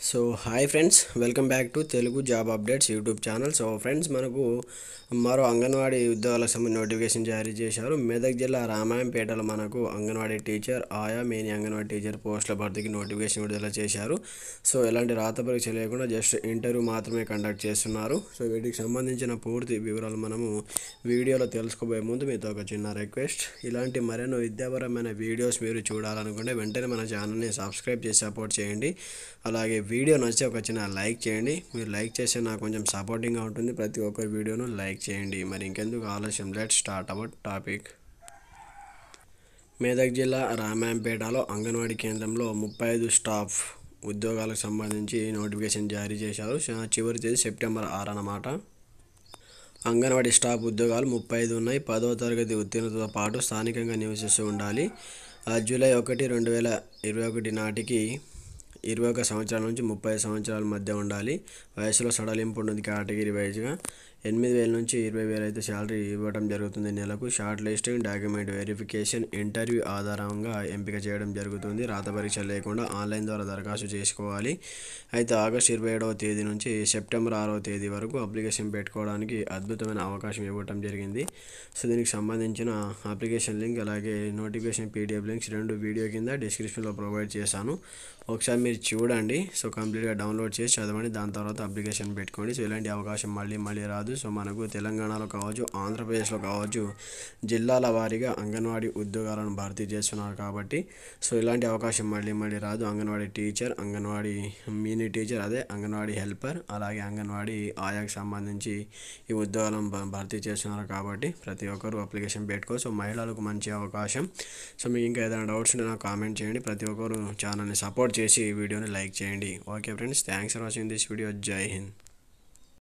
So hi friends, welcome back to Telugu job updates YouTube channel. So friends, మనకు మరో అంగన్వాడీ ఉద్యోగాలకు సంబంధించి నోటిఫికేషన్ జారీ చేశారు. మెదక్ జిల్లా రామాయంపేటలో మనకు అంగన్వాడీ టీచర్, ఆయా మినీ అంగన్వాడీ టీచర్ పోస్టుల భర్తీకి నోటిఫికేషన్ విడుదల చేశారు. సో ఎలాంటి రాత పరీక్ష లేకుండా జస్ట్ ఇంటర్వ్యూ మాత్రమే కండక్ట్ చేస్తున్నారు. సో వీటికి సంబంధించిన పూర్తి వివరాలు మనము వీడియోలో తెలుసుకోబోయే ముందు మీతో ఒక చిన్న రిక్వెస్ట్. ఇలాంటి మరెన్నో విద్యాపరమైన వీడియోస్ మీరు చూడాలనుకుంటే వెంటనే మన ఛానల్ని సబ్స్క్రైబ్ చేసి సపోర్ట్ చేయండి. అలాగే వీడియో నచ్చితే ఒక చిన్న లైక్ చేయండి. మీరు లైక్ చేస్తే నాకు కొంచెం సపోర్టింగ్గా ఉంటుంది. ప్రతి ఒక్కరి వీడియోను లైక్ చేయండి. మరి ఇంకెందుకు ఆలస్యం, let's start our topic. Medak జిల్లా రామాయంపేటలో అంగన్వాడీ కేంద్రంలో 35 స్టాఫ్ ఉద్యోగాలకు సంబంధించి నోటిఫికేషన్ జారీ చేశారు. చివరి తేదీ సెప్టెంబర్ 6 అన్నమాట. అంగన్వాడీ స్టాఫ్ ఉద్యోగాలు 35 ఉన్నాయి. 10వ తరగతి ఉత్తీర్ణతతో పాటు స్థానికంగా నివసిస్తూ ఉండాలి. జూలై 1, 2021 నాటికి 21 సంవత్సరాల నుంచి 30 సంవత్సరాల మధ్య ఉండాలి. వయసులో సడలింపు ఉంటుంది. కేటగిరీ వైజ్గా 8,000 నుంచి 20,000 అయితే శాలరీ ఇవ్వడం జరుగుతుంది నెలకు. Shortlisting, document verification, interview ఆధారంగా ఎంపిక చేయడం జరుగుతుంది. రాత పరీక్ష లేకుండా ఆన్లైన్ ద్వారా దరఖాస్తు చేసుకోవాలి. అయితే ఆగస్టు 27వ తేదీ నుంచి సెప్టెంబర్ 6వ తేదీ వరకు అప్లికేషన్ పెట్టుకోవడానికి అద్భుతమైన అవకాశం ఇవ్వడం జరిగింది. సో దీనికి సంబంధించిన అప్లికేషన్ లింక్ అలాగే నోటిఫికేషన్ పీడిఎఫ్ లింక్స్ రెండు వీడియో కింద డిస్క్రిప్షన్లో ప్రొవైడ్ చేశాను. ఒకసారి మీరు చూడండి. సో కంప్లీట్గా డౌన్లోడ్ చేసి చదవండి. దాని తర్వాత అప్లికేషన్ పెట్టుకోండి. సో ఇలాంటి అవకాశం మళ్ళీ రాదు. సో మనకు తెలంగాణలో కావచ్చు, ఆంధ్రప్రదేశ్లో కావచ్చు, జిల్లాల వారీగా అంగన్వాడీ ఉద్యోగాలను భర్తీ చేస్తున్నారు కాబట్టి సో ఇలాంటి అవకాశం మళ్ళీ రాదు. Anganwadi teacher, anganwadi mini teacher, అదే అంగన్వాడీ హెల్పర్, అలాగే అంగన్వాడీ ఆయాకి సంబంధించి ఈ ఉద్యోగాలను భర్తీ చేస్తున్నారు కాబట్టి ప్రతి ఒక్కరూ అప్లికేషన్ పెట్టుకో. సో మహిళలకు మంచి అవకాశం. సో మీకు ఇంకా ఏదైనా డౌట్స్ ఉంటే నాకు కామెంట్ చేయండి. ప్రతి ఒక్కరు ఛానల్ని సపోర్ట్ చేసి వీడియోని లైక్ చేయండి. Okay friends, thanks for watching this video. Jai Hind.